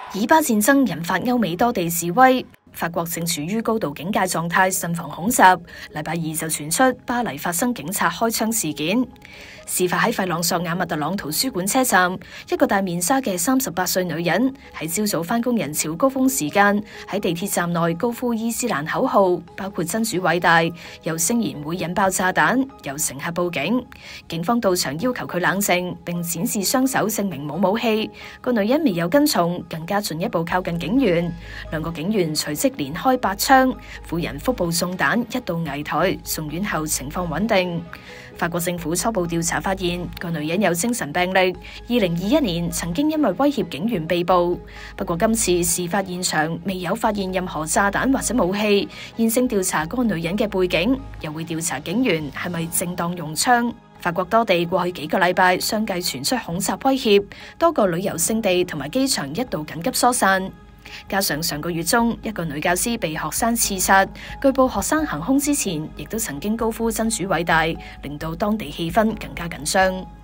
以巴戰爭引發歐美多地示威，法國正處於高度警戒狀態，慎防恐襲。禮拜二就傳出巴黎發生警察開槍事件。事發喺費朗索瓦密特朗圖書館車站，一個戴面紗嘅38歲女人喺朝早返工人潮高峰時間喺地鐵站內高呼伊斯蘭口號，包括真主偉大，又聲言會引爆炸彈，有乘客報警。警方到場要求佢冷靜，並展示雙手證明冇武器。個女人未有跟從，更加進一步靠近警員。兩個警員隨即連開8槍，婦人腹部中彈，一度危殆，送院後情況穩定。法國政府初步調查發現，個女人有精神病歷，2021年曾經因為威脅警員被捕。不過今次事發現場未有發現任何炸彈或者武器，現正調查個女人嘅背景，又會調查警員係咪正當用槍。法國多地過去幾個禮拜相繼傳出恐襲威脅，多個旅遊勝地同埋機場一度緊急疏散。加上上個月中，一個女教師被學生刺殺，據報學生行兇之前，亦都曾經高呼真主偉大，令到當地氣氛更加緊張。